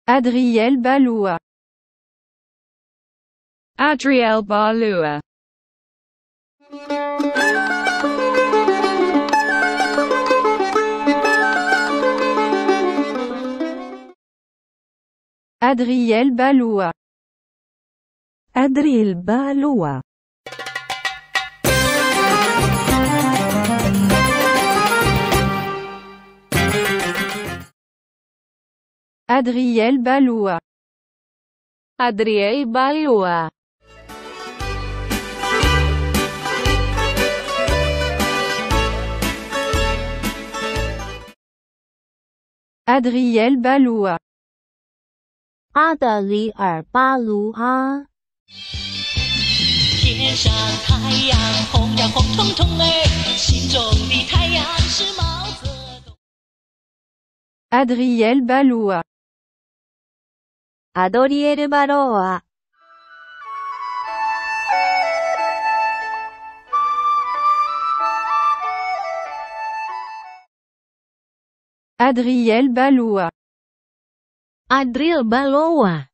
Adriel Baloua. Adriel Baloua. Adriel Baloua. Adriel Baloua. Adriel Baloua. Adriel Baloua. Adriel Baloua. 阿德里尔巴卢啊。 天上太阳红呀红彤彤哎，心中的太阳是毛泽东。 Adriel Baloua. アドリエル・バローア。 Adriel Baloua. Adriel Baloua.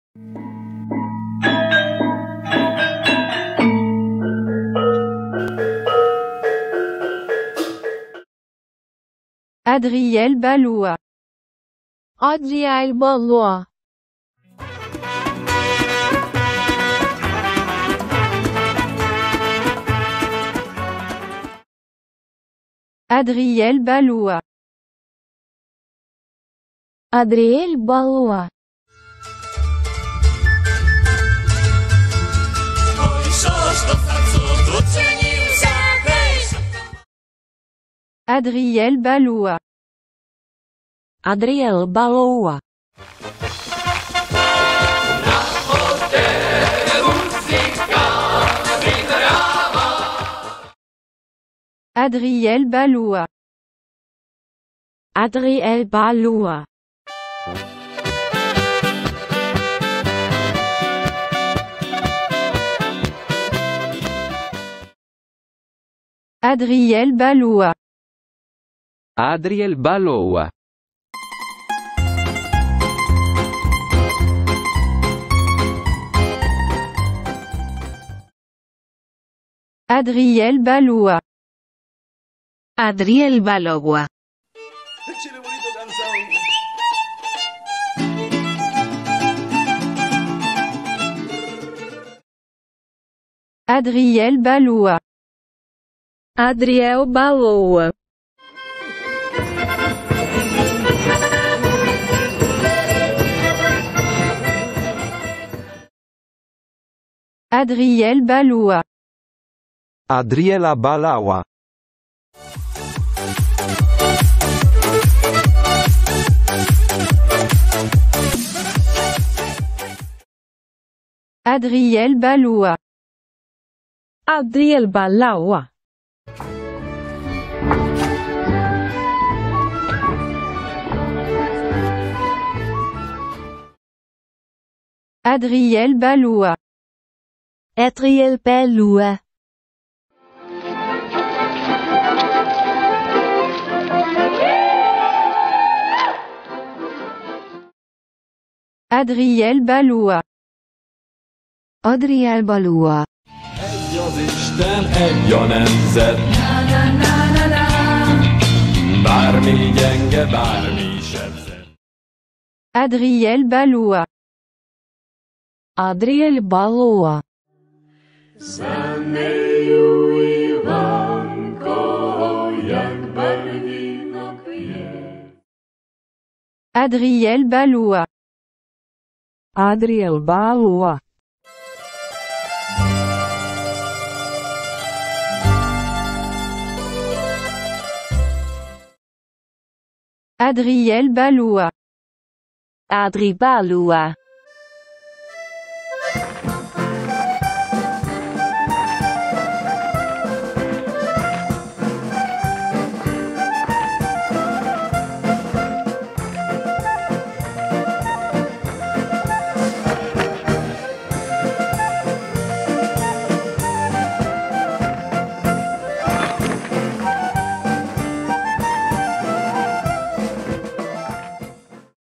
Adriel Baloua. Adriel Baloua. Adriel Baloua. Adriel Baloua. Adriel Baloua. Adriel Baloua. Adriel Baloua. Adriel Baloua. Adriel Baloua. Adriel Baloua. Adriel Baloua. Adriel Baloua. Adriel Baloua. Adriel Baloua. Adriel Baloua. Adriela Balawa. Adriel Baloua. Adriel Baloua. Adriel Baloua. Adriel Baloua. Adriel Baloua. Adriel Baloua. Egy az Isten, egy a nemzet. Bármi gyenge, bármi sebzett. Adriel Baloua. Adriel Baloua. Zenéjű Ivánka, jak barvinak je. Adriel Baloua. Adriel Baloua. Adriel Baloua. Adri Baloua.